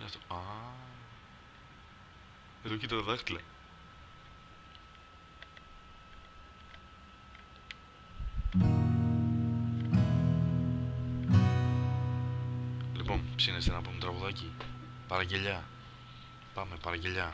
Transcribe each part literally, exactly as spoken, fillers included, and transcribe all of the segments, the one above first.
αυτό. Α, εδώ κοίτα τα δάχτυλα. Λοιπόν, ψήνεστε να πούμε τραγουδάκι? Παραγγελιά. Πάμε, παραγγελιά.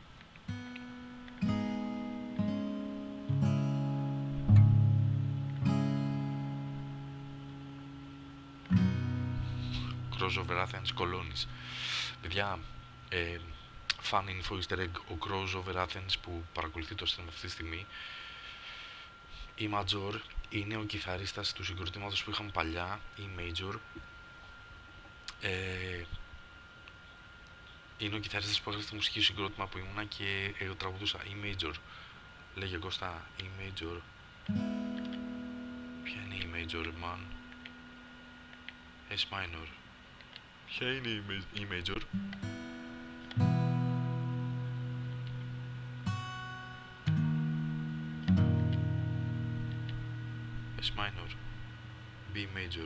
Crossover Athens Colonies. Παιδιά, ε, fan info easter egg, ο Crossover Athens που παρακολουθεί το σύστημα αυτή τη στιγμή, η Major είναι ο κιθαρίστας του συγκροτήματος που είχαμε παλιά, η Major. Ε, είναι ο κιθαρίστας που έγραψε τη μουσική του συγκρότημα που ήμουνα και εγώ τραγουδούσα. Η Major. Λέγε Κώστα, η Major. Ποια είναι η Major, man? S minor. Ποια είναι η Major? S minor. B major.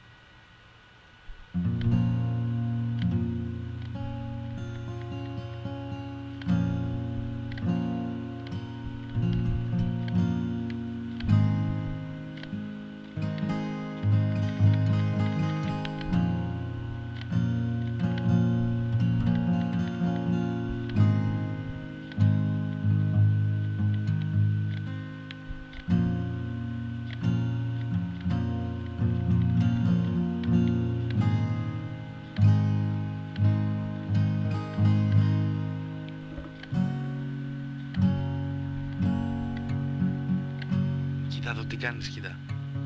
Κοίτα εδώ τι κάνεις, κοίτα.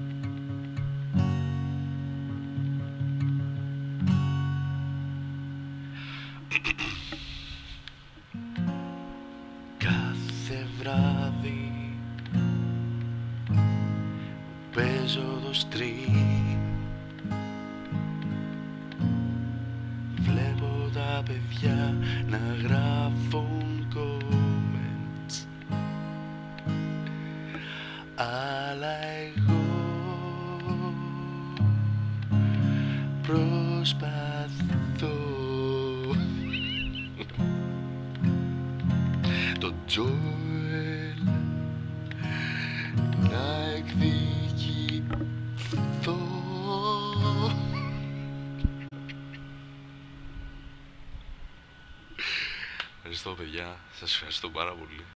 Κάθε βράδυ παίζω το stream, βλέπω τα παιδιά να γράφουν comments, αλλά εγώ προσπαθώ το Joel να εκδικηθώ. Ευχαριστώ παιδιά, σας ευχαριστώ πάρα πολύ.